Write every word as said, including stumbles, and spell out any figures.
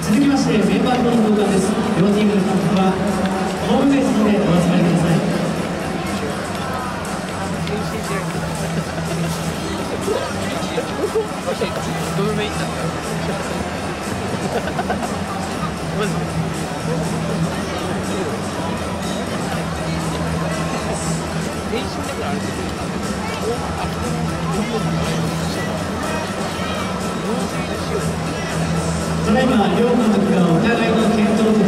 続きましてメンバーの交換です。両チームの監督はホームベースまでお集まりください。 どの目いったんだマジ練習だからあれですよ。 ただいま両監督がお互いの健闘を